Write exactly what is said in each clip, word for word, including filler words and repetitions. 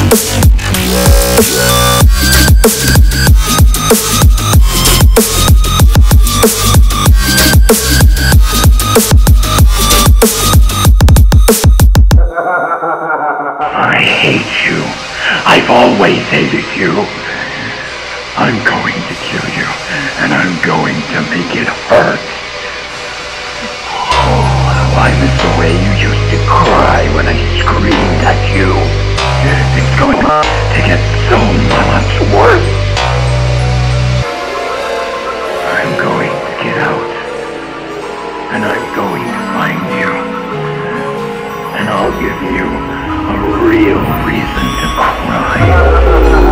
I hate you. I've always hated you. I'm going to kill you, and I'm going to make it hurt. Oh, how I miss the way you used to cry when I screamed at you. It's going to get so much worse. I'm going to get out, and I'm going to find you, and I'll give you a real reason to cry.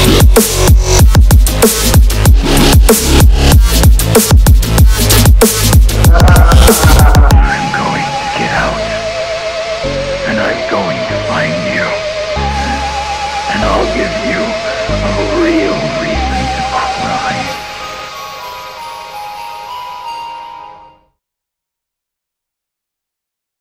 Yeah.